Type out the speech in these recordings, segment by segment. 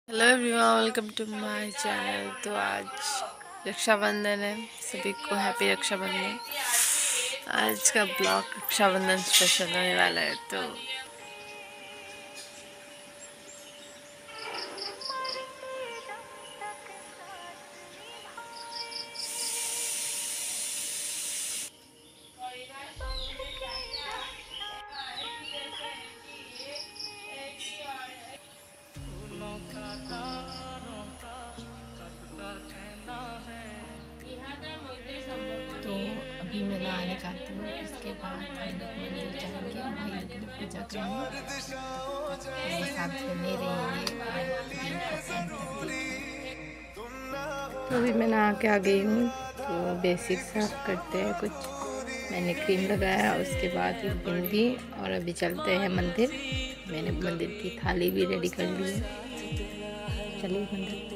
Hello everyone, welcome to my channel. तो आज रक्षाबंधन है, सभी को हैप्पी रक्षाबंधन। आज का ब्लॉग रक्षाबंधन स्पेशल होने वाला है। तो अभी मैं नहाने जाती हूँ, उसके बाद हम लोग मंदिर जाएंगे, भाई की पूजा करेंगे। मेरे साथ बने रहिए। तो अभी मैं नहा के आ गई हूँ, तो बेसिक साफ करते हैं कुछ। मैंने क्रीम लगाया, उसके बाद एक बिंदी, और अभी चलते हैं मंदिर। मैंने मंदिर की थाली भी रेडी कर ली है। चलिए मंदिर।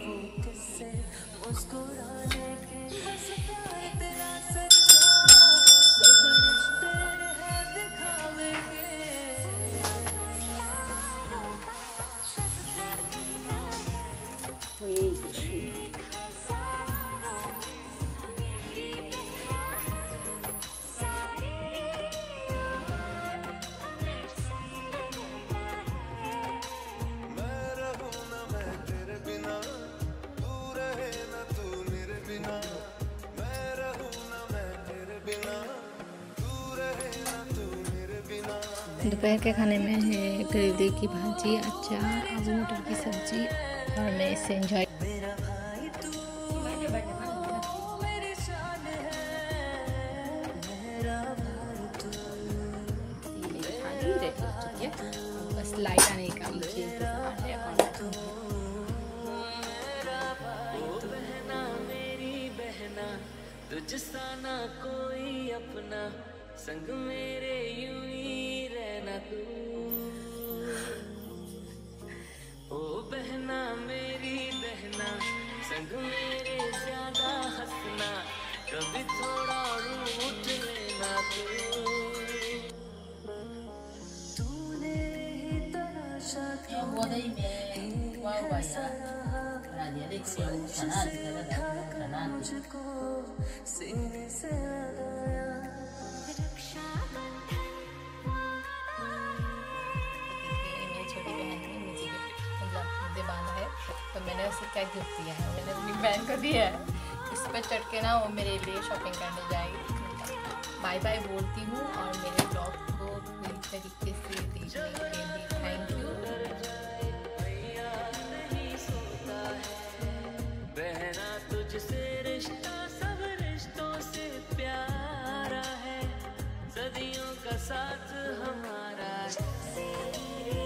दोपहर के खाने में है करेले की भाजी, अचार, आलू मटर की सब्जी, और मैं इसे एंजॉय। बस लाइट आने का मुझे इंतजार है। तुझसा ना कोई अपना, संग मेरे यूं ही रहना तू। ओ बहना मेरी बहना, संग मेरे ज्यादा हंसना, कभी थोड़ा रूठ लेना तू। तूने ही तराशा था मुझको सीने से लगाया। मेरी छोटी बहन ने मुझे बांधा है, तो मैंने उसे क्या गिफ्ट दिया है, मैंने अपनी बहन को दिया है। इस पर चढ़ के ना वो मेरे लिए शॉपिंग करने जाएगी। बाय बाय बोलती हूँ, और मेरे ब्लॉग को पूरी तरीके से देखने के लिए थैंक यू। तुझसे रिश्ता सब रिश्तों से प्यारा है, सदियों का साथ हमारा है।